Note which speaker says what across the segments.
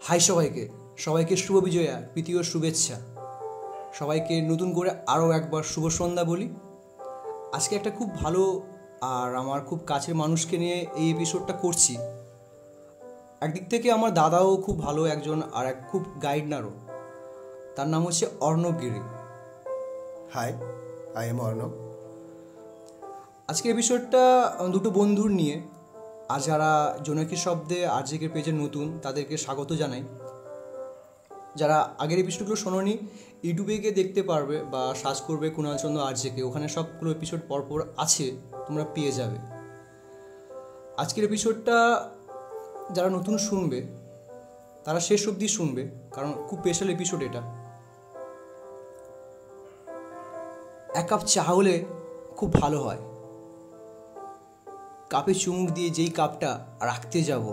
Speaker 1: High সবাইকে, সবাইকে শুভ বিজয়া, প্রীতি ও শুভেচ্ছা। সবাইকে নতুন করে আরও একবার শুভ সন্ধ্যা বলি। আজকে একটা খুব ভালো আর আমার খুব কাছের মানুষকে নিয়ে এই এপিসোডটা করছি। একদিক থেকে আমার দাদাও খুব ভালো একজন, আর এক খুব গাইডনারও। তার নাম হচ্ছে Arnab Giri.
Speaker 2: Hi, I am Arnab.
Speaker 1: আজকের এপিসোডটা দুটো বন্ধুর নিয়ে। আর যারা জোনাকি শব্দে আরজেকের পেজে নতুন, তাদেরকে স্বাগত জানাই। যারা আগের এপিসোডগুলো শোনোনি, ইউটিউবে গিয়ে দেখতে পারবে বা সার্চ করবে কুণাল চন্দ্র আরজেকে, ওখানে সবগুলো এপিসোড পরপর আছে, তোমরা পেয়ে যাবে। আজকের এপিসোডটা যারা নতুন শুনবে তারা শেষ অবধি শুনবে, কারণ খুব স্পেশাল এপিসোড এটা। এক কাপ চা হলে খুব ভালো হয়। কাপে চুমুক দিয়ে যেই কাপটা রাখতে যাব,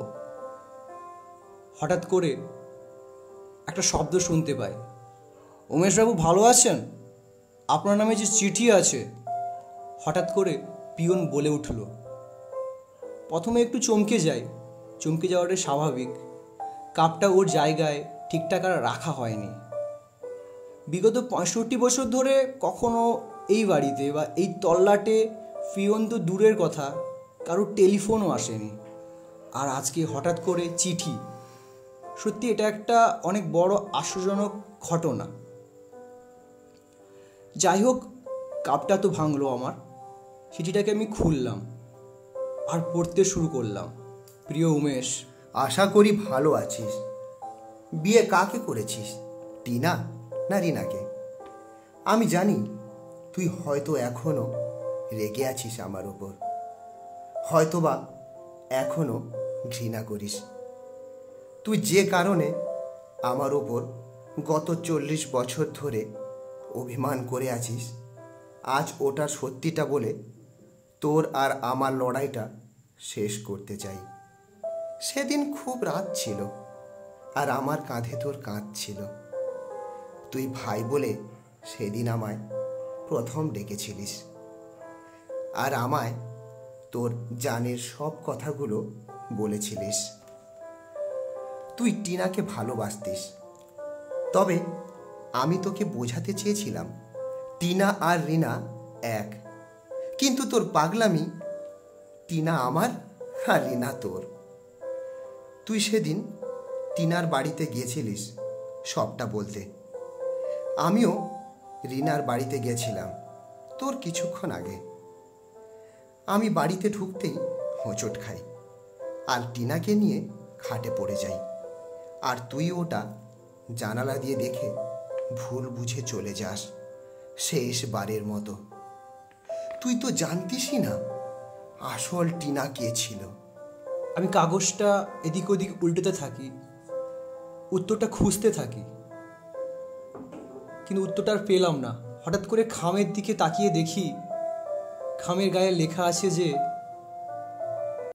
Speaker 1: হঠাৎ করে একটা শব্দ শুনতে পাই, উমেশবাবু ভালো আছেন? আপনার নামে যে চিঠি আছে। হঠাৎ করে পিয়ন বলে উঠল। প্রথমে একটু চমকে যাই, চমকে যাওয়াটাই স্বাভাবিক। কাপটা ওর জায়গায় ঠিকঠাক আর রাখা হয়নি। বিগত 65 বছর ধরে কখনো এই বাড়িতে বা এই তল্লাটে পিয়ন তো দূরের কথা, কারোর টেলিফোনও আসেনি। আর আজকে হঠাৎ করে চিঠি। সত্যি এটা একটা অনেক বড় আশ্চর্যজনক ঘটনা। যাই হোক, কাপটা তো ভাঙলো আমার। চিঠিটাকে আমি খুললাম আর পড়তে শুরু করলাম। প্রিয় উমেশ,
Speaker 2: আশা করি ভালো আছিস। বিয়ে কাকে করেছিস, টিনা না রিনাকে? আমি জানি তুই হয়তো এখনো রেগে আছিস আমার উপর, হয়তোবা এখনো ঘৃণা করিস। তুই যে কারণে আমার ওপর গত 40 বছর ধরে অভিমান করে আছিস, আজ ওটার সত্যিটা বলে তোর আর আমার লড়াইটা শেষ করতে চাই। সেদিন খুব রাত ছিল আর আমার কাঁধে তোর কাঁধ ছিল। তুই ভাই বলে সেদিন আমায় প্রথম ডেকেছিলিস, আর আমায় তোর জানের সব কথাগুলো বলেছিলিস। তুই টিনাকে ভালোবাসতিস, তবে আমি তোকে বোঝাতে চেয়েছিলাম টিনা আর রিনা এক। কিন্তু তোর পাগলামি, টিনা আমার আর রিনা তোর। তুই সেদিন টিনার বাড়িতে গিয়েছিলিস সবটা বলতে। আমিও রিনার বাড়িতে গেছিলাম তোর কিছুক্ষণ আগে। আমি বাড়িতে ঢুকতেই হোঁচট খাই আর টিনাকে নিয়ে খাটে পড়ে যাই, আর তুই ওটা জানালা দিয়ে দেখে ভুল বুঝে চলে যাস শেষবারের মতো। তুই তো জানতিসই না আসল টিনা কে ছিল।
Speaker 1: আমি কাগজটা এদিক ওদিক উল্টোতে থাকি, উত্তরটা খুঁজতে থাকি, কিন্তু উত্তরটা আর পেলাম না। হঠাৎ করে খামের দিকে তাকিয়ে দেখি, খামের গায়ে লেখা আছে যে